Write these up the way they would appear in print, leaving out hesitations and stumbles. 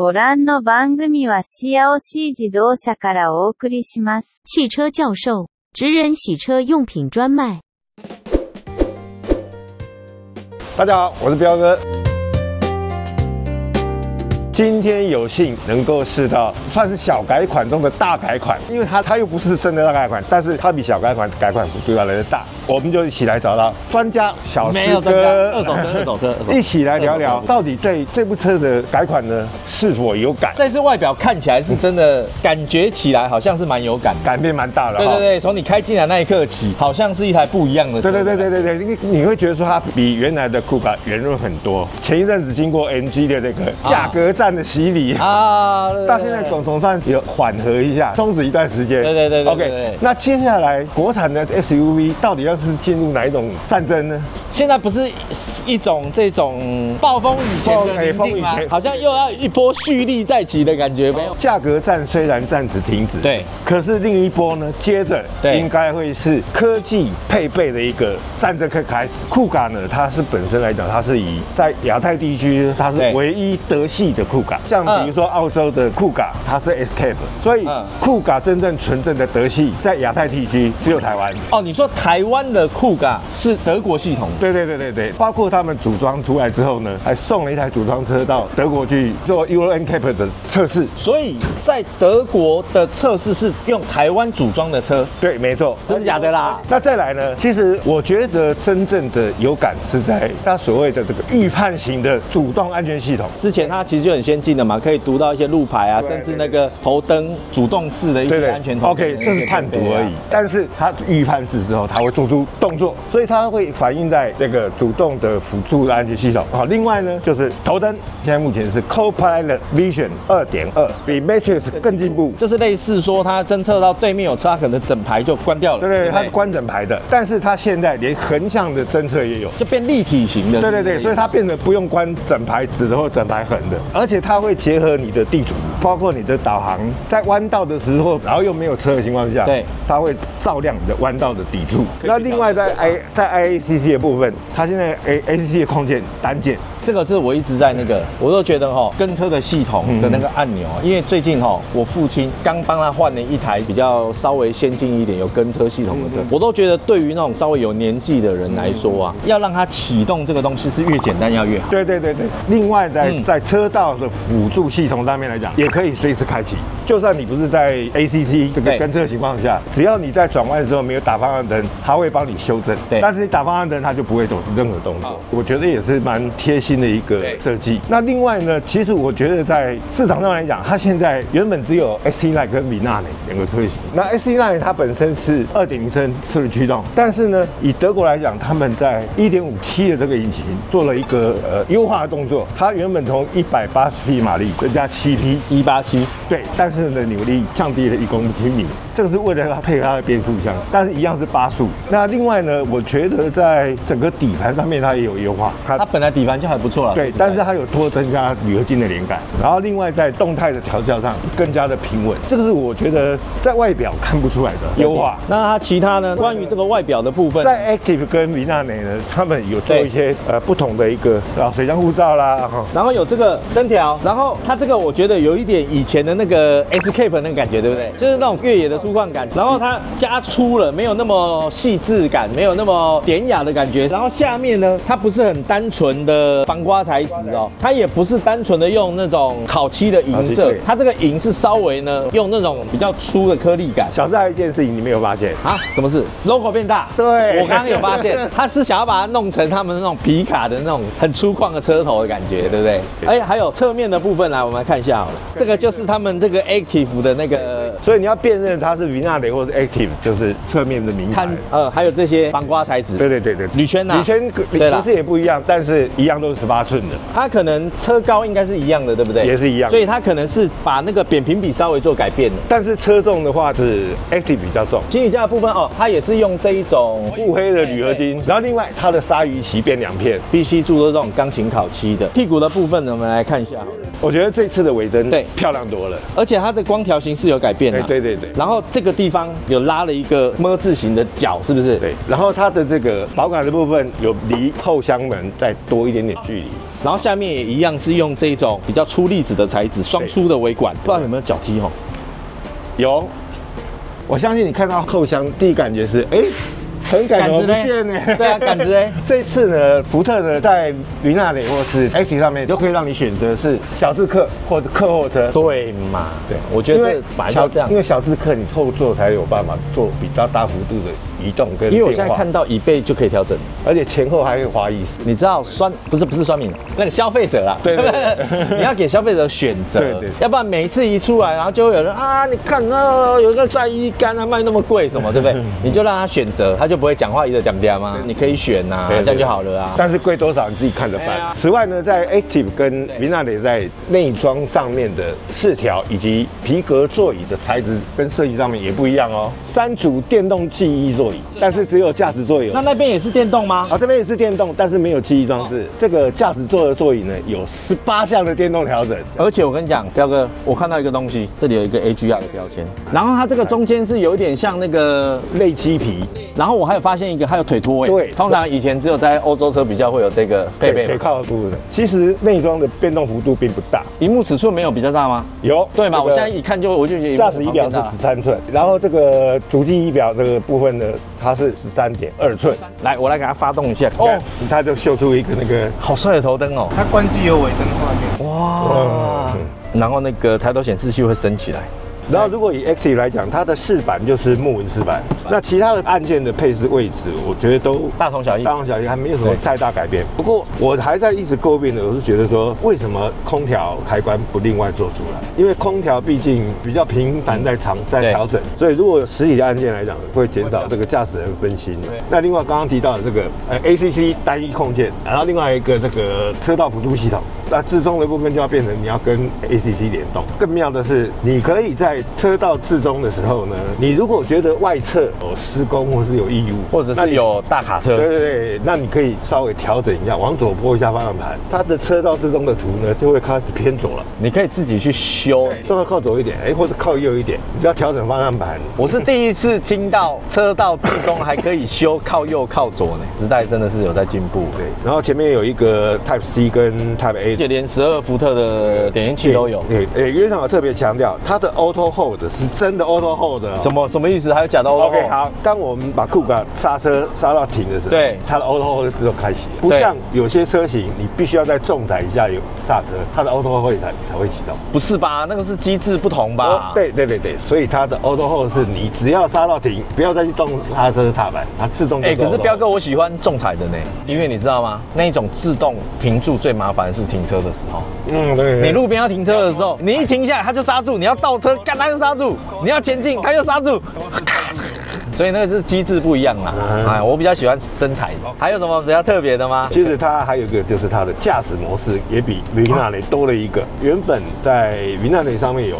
ご覧の番組はシアオシー自動車からお送りします。 汽车教授，职人洗车用品专卖。 大家好，我是彪哥。今天有幸能够试到算是小改款中的大改款，因为它又不是真的大改款，但是它比小改款改款幅度要来的大。我们就一起来找到专家小师哥， 二手车， 一起来聊聊到底对这部车的改款呢是否有感？ 但是外表看起来是真的，感觉起来好像是蛮有感的， 改变蛮大的。 对，从你开进来那一刻起，好像是一台不一样的车。 对，你会觉得说它比原来的酷卡圆润很多。前一阵子经过 MG 的这个价格战的洗礼啊，到现在总算有缓和一下，松止一段时间。 对 OK， 那接下来国产的 SUV 到底要是进入哪一种战争呢？ 现在不是一种这种暴风雨前的宁静吗？好像又要一波蓄力再起的感觉，没有？ 价格战虽然暂时停止， 对， 可是另一波呢，接着应该会是科技配备的一个战争开始。酷卡呢，它是本身来讲，它是以在亚太地区，它是唯一德系的酷卡，像比如说澳洲的酷卡，它是 Escape， 所以酷卡真正纯正的德系在亚太地区只有台湾。 哦，你说台湾的酷卡是德国系统？ 对，包括他们组装出来之后呢，还送了一台组装车到德国去做 Euro NCAP 的测试。 所以在德国的测试是用台湾组装的车。 对，没错， 真的假的啦？ 那再来呢？其实我觉得真正的有感是在它所谓的这个预判型的主动安全系统。 之前它其实就很先进的嘛，可以读到一些路牌啊，甚至那个头灯主动式的一些安全头。 OK， 这是判读而已。但是它预判式之后，它会做出动作，所以它会反映在这个主动的辅助的安全系统。好，另外呢就是头灯，现在目前是 Co-Pilot Vision 2.2， 比 Matrix 更进步， 就是类似说它侦测到对面有车，它可能整排就关掉了。 对，它是关整排的，但是它现在连横向的侦测也有， 就变立体型的。 对，所以它变得不用关整排直的或整排横的，而且它会结合你的地图，包括你的导航，在弯道的时候，然后又没有车的情况下，对，它会照亮你的弯道的底柱。那另外在 IACC 的部分，它现在 ACC 的空间单键。 这个是我一直在那个，我都觉得跟车的系统的那个按钮，因为最近我父亲刚帮他换了一台比较稍微先进一点有跟车系统的车，我都觉得对于那种稍微有年纪的人来说啊，要让他启动这个东西是越简单要越好。 对。另外在车道的辅助系统上面来讲，也可以随时开启，就算你不是在 ACC 这个跟车的情况下，只要你在转弯的时候没有打方向灯，它会帮你修正。对，但是你打方向灯，它就不会有任何动作。我觉得也是蛮贴心的一个设计。那另外呢，其实我觉得在市场上来讲，它现在原本只有 ST-Line 跟 Vignale 两个车型。那 ST-Line 它本身是 2.0 升四轮驱动，但是呢，以德国来讲，他们在 1.57 的这个引擎做了一个优化的动作。它原本从180匹马力增加7匹 187， 对，但是呢扭力降低了1公斤米。这个是为了它配合它的变速箱，但是一样是8速。那另外呢，我觉得在整个底盘上面它也有优化， 它本来底盘就还不错了， 对，但是它有多增加铝合金的连杆，然后另外在动态的调教上更加的平稳，这个是我觉得在外表看不出来的优化。 那它其他呢？关于这个外表的部分， 在 Active 跟Vignale呢，他们有做一些不同的一个水箱护罩啦， 然后有这个灯条，然后它这个我觉得有一点以前的那个 Escape 那个感觉，对不对？就是那种越野的粗犷感，然后它加粗了，没有那么细致感，没有那么典雅的感觉。然后下面呢，它不是很单纯的防刮材质哦，它也不是单纯的用那种烤漆的银色，它这个银是稍微呢用那种比较粗的颗粒感。 小还有一件事情你没有发现啊？什么事 ？logo 变大。 对， 我刚刚有发现，他是想要把它弄成他们那种皮卡的那种很粗犷的车头的感觉，对不对？哎，还有侧面的部分来，我们来看一下好了。这个就是他们这个 Active 的那个， 所以你要辨认它是 Vignale 或是 Active， 就是侧面的名牌。 还有这些防刮材质。 对，铝圈呐，铝圈其实也不一样，但是一样都是18寸的。 它可能车高应该是一样的，对不对？ 也是一样， 所以它可能是把那个扁平比稍微做改变的。 但是车重的话是 Active 比较重。 行李架的部分它也是用这一种雾黑的铝合金，然后另外它的鲨鱼鳍变2片 ，BC 柱都是这种钢琴烤漆的。屁股的部分呢，我们来看一下。 我觉得这次的尾灯漂亮多了， 而且它这光条形是有改变的。 对。 然后这个地方有拉了一个么字形的角，是不是？ 对。然后它的这个保杆的部分有离后箱门再多一点点距离。 然后下面也一样是用这种比较粗粒子的材质，双出的尾管，不知道有没有脚踢哦？ 有，我相信你看到后箱第一感觉是，哎。很感觉不见呢， 对啊，杆子嘞。 这次呢，福特呢在云纳雷或是 X 上面都可以让你选择是小智客或者客货车， 对嘛？ 对， 我觉得这本来就这样， 因为小智客你后座才有办法做比较大幅度的移动跟变化。 因为我现在看到椅背就可以调整， 而且前后还可以滑椅。 你知道不是酸民，那个消费者啦， 对对， 你要给消费者选择， 对， 要不然每一次一出来，然后就会有人啊，你看那有一个晒衣杆啊卖那么贵什么，对不对？你就让他选择，他就不会讲话一直讲吗？你可以选呐，这样就好了啊。 但是贵多少你自己看着办。此外呢，在 Active 跟云纳雷在内装上面的饰条以及皮革座椅的材质跟设计上面也不一样哦。3组电动记忆座椅，但是只有驾驶座椅。 那边也是电动吗？ 啊，这边也是电动，但是没有记忆装置。这个驾驶座的座椅呢，有18项的电动调整。 而且我跟你讲，彪哥，我看到一个东西，这里有一个 AGR 的标签，然后它这个中间是有一点像那个类鸡皮， 然后我还有发现一个，还有腿托位。对，通常以前只有在欧洲车比较会有这个配备， 腿靠度的。其实内装的变动幅度并不大。 萤幕尺寸没有比较大吗？ 有， 对嘛？我现在一看我就觉得驾驶仪表是13寸，然后这个主机仪表这个部分呢，它是13.2寸。 来，我来给它发动一下。 哦，它就秀出一个那个好帅的头灯哦。 它关机有尾灯画面。 哇！然后那个抬头显示器会升起来。 然后如果以 Active 来讲，它的饰板就是木纹饰板，那其他的按键的配置位置，我觉得都大同小异， 还没有什么太大改变。不过我还在一直诟病的，我是觉得说，为什么空调开关不另外做出来？因为空调毕竟比较频繁在调整，所以如果有实体的按键来讲，会减少这个驾驶人分心。那另外刚刚提到的这个ACC 单一控件，然后另外一个这个车道辅助系统。那自中的部分就要变成你要跟 ACC 联动。更妙的是，你可以在车道自中的时候呢，你如果觉得外侧有施工或是有异物， 或者是有大卡车， 对，那你可以稍微调整一下，往左拨一下方向盘，它的车道自中的图呢就会开始偏左了。 你可以自己去修， 正要靠左一点，或者靠右一点，你就要调整方向盘。 我是第一次听到车道自中还可以修靠右靠左呢，时代真的是有在进步。 对，然后前面有一个 Type C 跟 Type A。 也连12伏特的点烟器都有。 原厂特别强调，它的 Auto Hold 是真的 Auto Hold 哦。 什么意思？还有假的 Auto Hold？ OK， 好，当我们把库卡刹车刹到停的时候， 对， 它的 Auto Hold 就自动开启，不像有些车型你必须要在重踩一下有刹车，它的 Auto Hold 才会启动。 不是吧？那个是机制不同吧？ 对，所以它的 Auto Hold 是你只要刹到停，不要再去动刹车踏板，它自动。 可是彪哥，我喜欢重踩的呢，因为你知道吗？那一种自动停住最麻烦是停车的时候。 对。 你路边要停车的时候，你一停下来它就刹住，你要倒车干它就刹住，你要前进它又刹住。所以那个是机制不一样啦。我比较喜欢深踩的。还有什么比较特别的吗？ 其实它还有一个就是它的驾驶模式也比云纳雷多了一个。原本在云纳雷上面有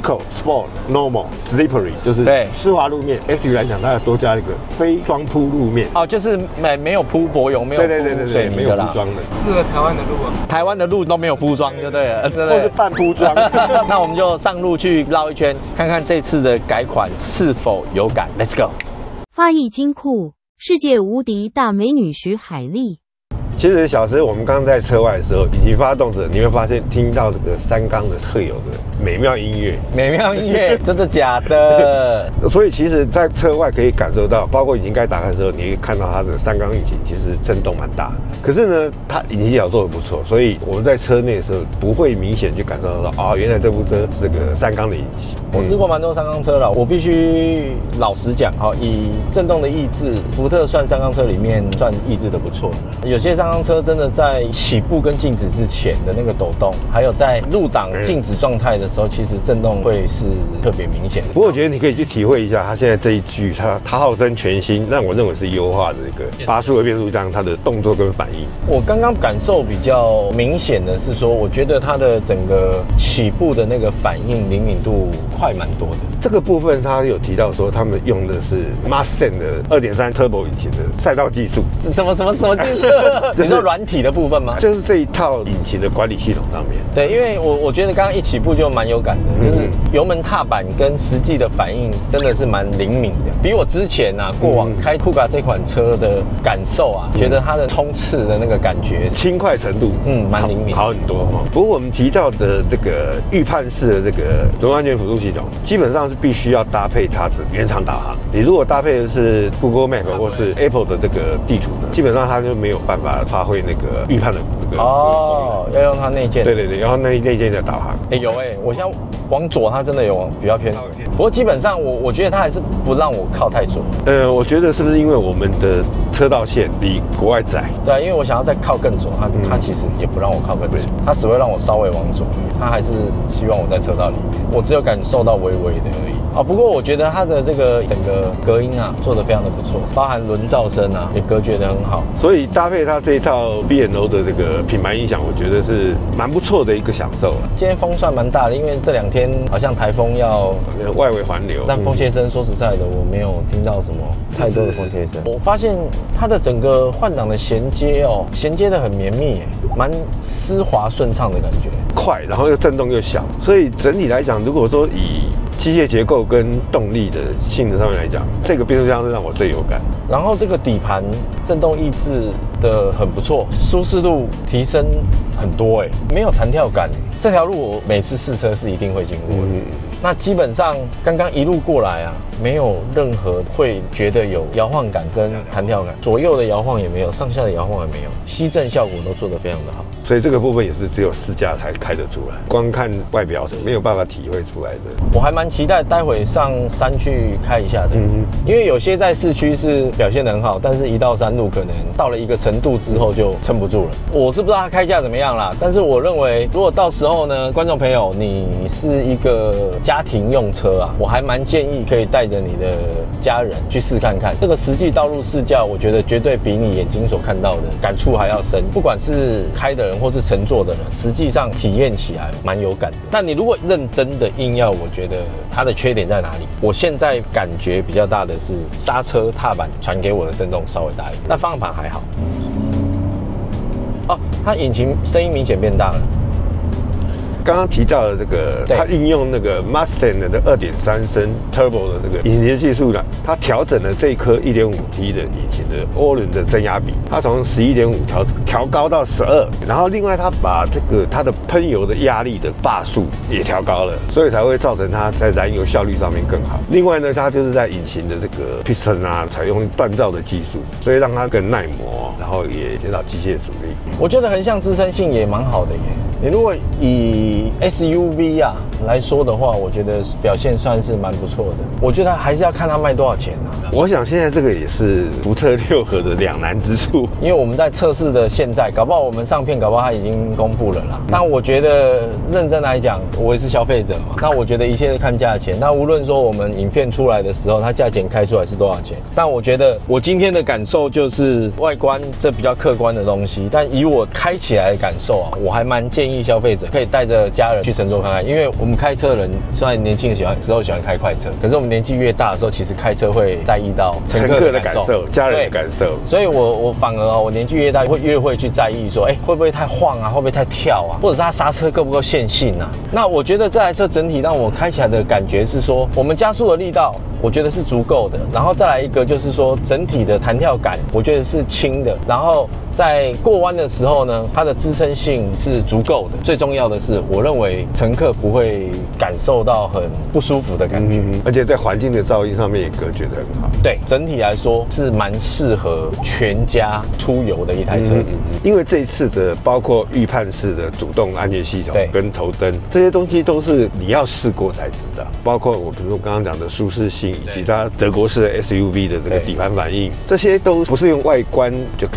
Eco、Sport、Normal、Slippery， 就是湿滑路面。Active 来讲，它要多加一个非双铺路面。 就是没有铺柏油，没有铺水泥的啦， 装的， 适合台湾的路啊。 台湾的路都没有铺装，就对了， 或是半铺装。 那我们就上路去绕一圈，看看这次的改款是否有感。Let's go。 发艺金库，世界无敌大美女徐海蛎。 其实小时我们刚刚在车外的时候，引擎发动着，你会发现听到这个三缸的特有的美妙音乐。 真的假的？ 所以其实，在车外可以感受到，包括引擎盖打开的时候，你可以看到它的三缸引擎其实震动蛮大的。可是呢，它引擎脚做得不错，所以我们在车内的时候不会明显去感受到原来这部车是个三缸的引擎。 我试过蛮多三缸车了，我必须老实讲以震动的抑制，福特算三缸车里面算抑制的不错的。有些三缸车真的在起步跟静止之前的那个抖动，还有在入档静止状态的时候，其实震动会是特别明显的。 不过我觉得你可以去体会一下，它现在这一具它号称全新，但我认为是优化的这个8速的变速箱，它的动作跟反应。 我刚刚感受比较明显的是说，我觉得它的整个起步的那个反应灵敏度快蛮多的。 这个部分他有提到说，他们用的是 Mustang 的2.3 Turbo 引擎的赛道技术。 什么技术？你说软体的部分吗？ 就是这一套引擎的管理系统上面。 对，因为我觉得刚刚一起步就蛮有感的，就是油门踏板跟实际的反应真的是蛮灵敏的，比我之前过往开酷卡这款车的感受觉得它的冲刺的那个感觉轻快程度， 蛮灵敏， 好很多哈。不过我们提到的这个预判式的这个主动安全辅助系统，基本上是必须要搭配它的原厂导航。你如果搭配的是 Google Map 或是 Apple 的这个地图呢，基本上它就没有办法发挥那个预判的这个要用它内建。 对，然后内建的导航。 有我现在往左，它真的有比较偏。不过基本上我觉得它还是不让我靠太左。 我觉得是不是因为我们的车道线比国外窄？ 对啊，因为我想要再靠更左，它其实也不让我靠更左，它只会让我稍微往左，它还是希望我在车道里面，我只有感受到微微的而已。不过我觉得它的这个整个隔音做得非常的不错，包含轮噪声也隔绝得很好， 所以搭配它这一套 B&O 的这个品牌音响，我觉得是蛮不错的一个享受了。 今天风算蛮大的，因为这2天好像台风要外围环流， 但风切声说实在的，我没有听到什么太多的风切声。我发现它的整个换挡的衔接衔接得很绵密，蛮丝滑顺畅的感觉， 快，然后又震动又小，所以整体来讲，如果说以机械结构跟动力的性能上面来讲，这个变速箱是让我最有感。 然后这个底盘震动抑制的很不错，舒适度提升很多没有弹跳感。这条路我每次试车是一定会经过的。那基本上刚刚一路过来没有任何会觉得有摇晃感跟弹跳感，左右的摇晃也没有，上下的摇晃也没有，吸震效果都做得非常的好。 所以这个部分也是只有试驾才开得出来，光看外表是没有办法体会出来的。 我还蛮期待待会上山去开一下的，因为有些在市区是表现得很好，但是一到山路可能到了一个程度之后就撑不住了。我是不知道它开价怎么样啦，但是我认为如果到时候呢，观众朋友你是一个家庭用车我还蛮建议可以带着你的家人去试看看。这个实际道路试驾，我觉得绝对比你眼睛所看到的感触还要深。不管是开的人或是乘坐的人，实际上体验起来蛮有感的。但你如果认真的硬要，我觉得它的缺点在哪里？我现在感觉比较大的是刹车踏板传给我的震动稍微大一点，但方向盘还好。它引擎声音明显变大了。 刚刚提到的这个，它运用那个 Mustang 的2.3升 Turbo 的这个引擎技术呢，它调整了这一颗 1.5T 的引擎的涡轮的增压比，它从11.5调高到12，然后另外它把它的喷油的压力的把数也调高了，所以才会造成它在燃油效率上面更好。另外呢，它就是在引擎的这个 piston 采用锻造的技术，所以让它更耐磨，然后也减少机械阻力。我觉得横向支撑性也蛮好的耶。你如果以 SUV 来说的话，我觉得表现算是蛮不错的。我觉得还是要看它卖多少钱我想现在这个也是福特6合的两难之处，因为我们在测试的现在，搞不好我们上片，搞不好它已经公布了啦。那我觉得认真来讲，我也是消费者嘛，那我觉得一切是看价钱。那无论说我们影片出来的时候，它价钱开出来是多少钱，但我觉得我今天的感受就是外观这比较客观的东西，但以我开起来的感受我还蛮建议消费者可以带着家人去乘坐看看，因为我们开车的人虽然年轻的时候喜欢开快车，可是我们年纪越大的时候，其实开车会在意到乘客的感受、家人的感受。所以我反而我年纪越大越会去在意说，会不会太晃会不会太跳或者是它刹车够不够线性那我觉得这台车整体让我开起来的感觉是说，我们加速的力道我觉得是足够的，然后再来一个就是说整体的弹跳感我觉得是轻的，然后在过弯的时候呢，它的支撑性是足够的。最重要的是，我认为乘客不会感受到很不舒服的感觉，而且在环境的噪音上面也隔绝得很好。对，整体来说是蛮适合全家出游的一台车子。因为这一次的包括预判式的主动安全系统跟头灯这些东西都是你要试过才知道，包括比如说刚刚讲的舒适性，以及它德国式的 SUV 的这个底盘反应，这些都不是用外观就可以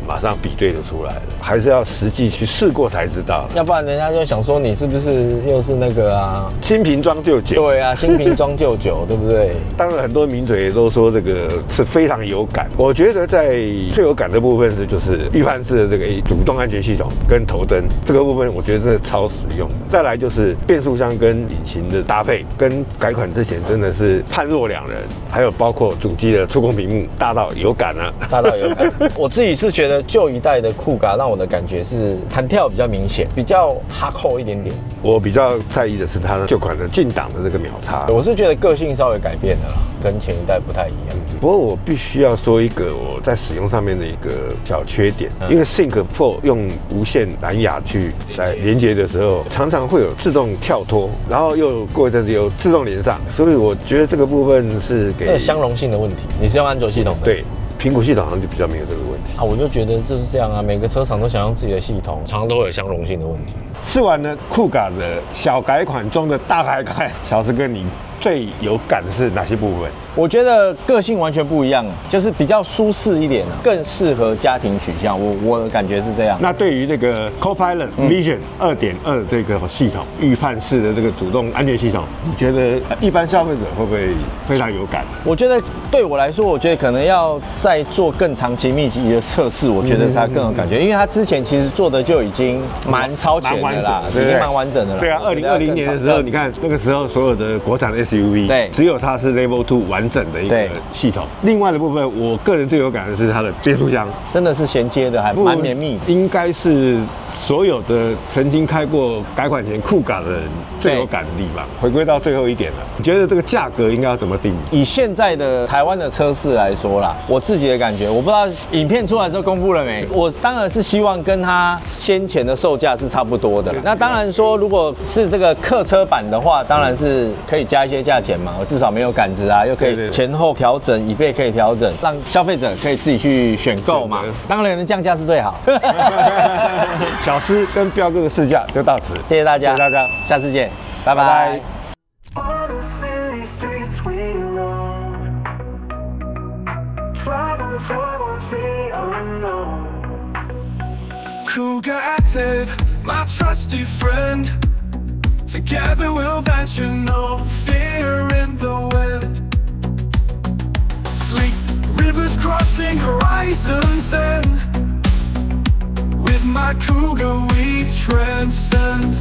马上比对得出来的，还是要实际去试过才知道。 要不然人家就想说你是不是又是那个啊， 新瓶装旧酒。 对啊，新瓶装旧酒，对不对？ 当然，很多名嘴也都说这个是非常有感。我觉得在最有感的部分就是预判式的这个主动安全系统跟头灯这个部分，我觉得真的超实用。再来就是变速箱跟引擎的搭配，跟改款之前真的是判若两人。还有包括主机的触控屏幕，大到有感啊， 大到有感。我自己是觉得旧一代的酷咖让我的感觉是弹跳比较明显，比较哈扣一点点。 我比较在意的是它的旧款的进档的这个秒差， 我是觉得个性稍微改变了啦，跟前一代不太一样。 不过我必须要说一个我在使用上面的一个小缺点，因为 Sync Pro 用无线蓝牙去在连接的时候，常常会有自动跳脱，然后又过一阵子又自动连上，所以我觉得这个部分是给相容性的问题。你是用安卓系统的？ 对。苹果系统好像就比较没有这个问题啊，我就觉得就是这样啊，每个车厂都想用自己的系统，常常都会有相容性的问题。 试完了酷咖的小改款中的大改款，小石哥你最有感的是哪些部分？ 我觉得个性完全不一样，就是比较舒适一点更适合家庭取向。我的感觉是这样。 那对于这个 Copilot Vision 2.2这个系统，预判式的这个主动安全系统，你觉得一般消费者会不会非常有感？ 我觉得对我来说，我觉得可能要再做更长期密集的测试，我觉得才更有感觉，因为它之前其实做的就已经蛮超前的啦，已经蛮完整的了。 对啊，2020年的时候，你看那个时候所有的国产 SUV， 对，只有它是 Level 2完整的一个系统。另外的部分，我个人最有感的是它的变速箱， 真的是衔接的还蛮绵密的， 应该是所有的曾经开过改款前酷咖的人最有感的地方。回归到最后一点了，你觉得这个价格应该要怎么定义？ 以现在的台湾的车市来说啦，我自己的感觉，我不知道影片出来之后公布了没，我当然是希望跟它先前的售价是差不多的啦。那当然说，如果是这个客车版的话，当然是可以加一些价钱嘛，我至少没有杆子啊，又可以前后调整，椅背可以调整，让消费者可以自己去选购嘛。当然能降价是最好。 小施跟彪哥的试驾就到此， 谢谢大家， 谢谢大家， 下次见，拜拜。 Cougar Active, my trusty friend. Together we'll venture, no fear in the wind. Sleek rivers crossing horizons, and with my Cougar we transcend.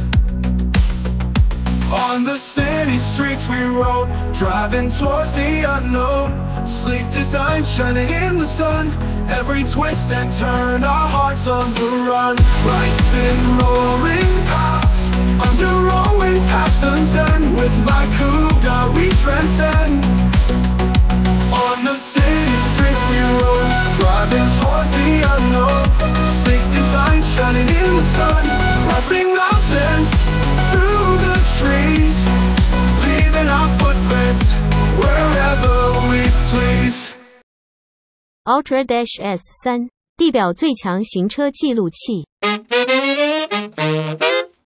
On the city streets we rode, driving towards the unknown. Sleek design shining in the sun, every twist and turn, our hearts on the run. Racing roaring paths, under rolling passions, and with my Cougar we transcend. On the city streets we rode, driving towards the unknown. Sleek design shining in the sun, crossing mountains, through the trees, leaving our footprints wherever we please. Ultra-S3 地表最强行车记录器。